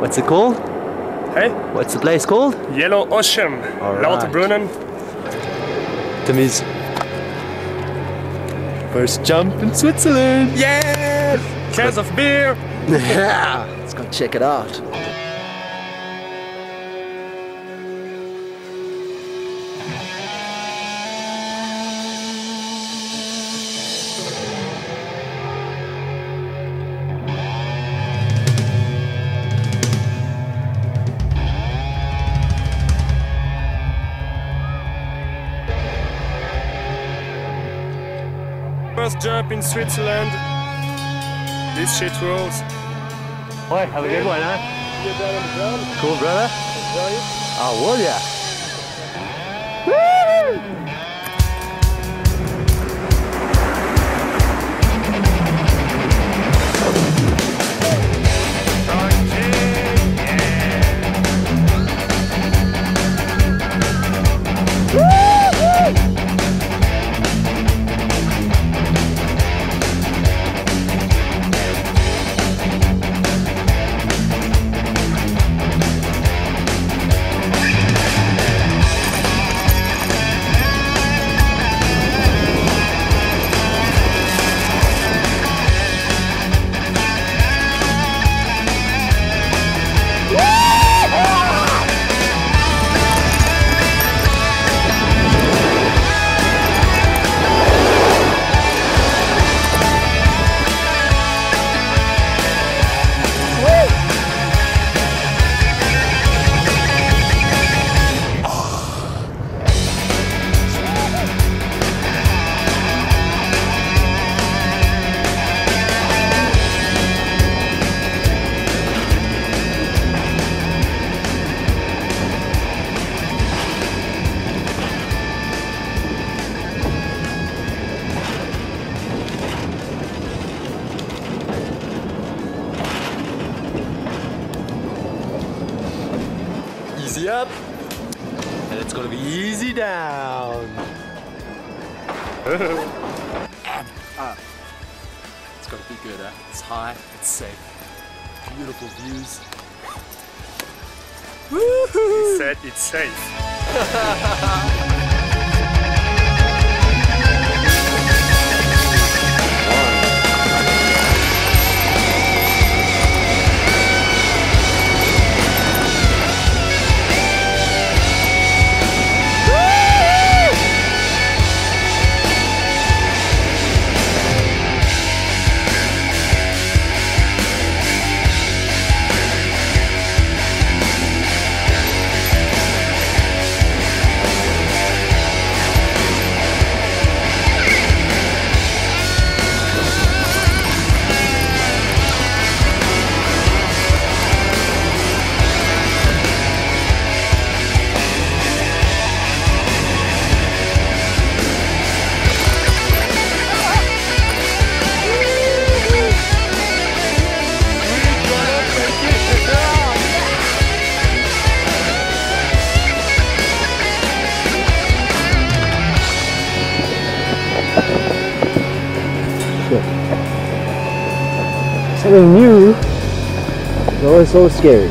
What's it called? Hey? What's the place called? Yellow Ocean, Alright. Lauterbrunnen. Timmy's first jump in Switzerland. Yeah! Cans of beer! Yeah, let's go check it out. First jump in Switzerland. This shit rules. Boy, have a good one, huh? Get down on the ground. Cool, brother. Enjoy it. Oh, will ya? Easy up, and it's gonna be easy down. It's gonna be good, huh? It's high, it's safe. Beautiful views. He said it's safe. Something new is always so scary.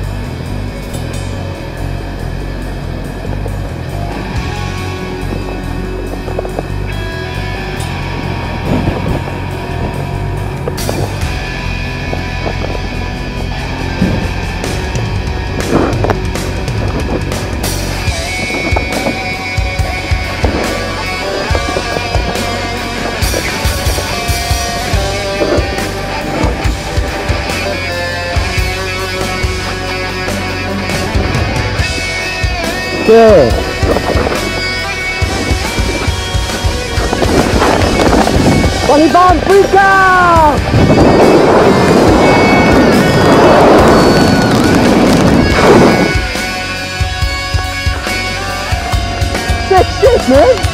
Good. Bunny bomb freak out! Sick shit, man!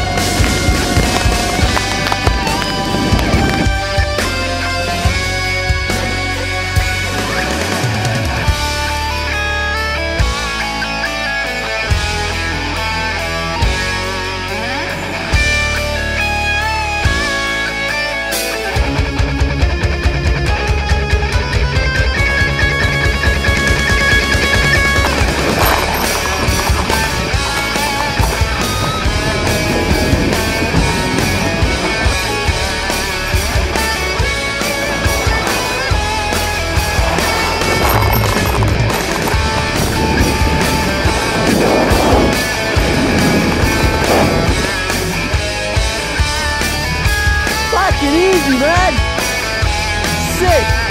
fucking easy, man. Sick.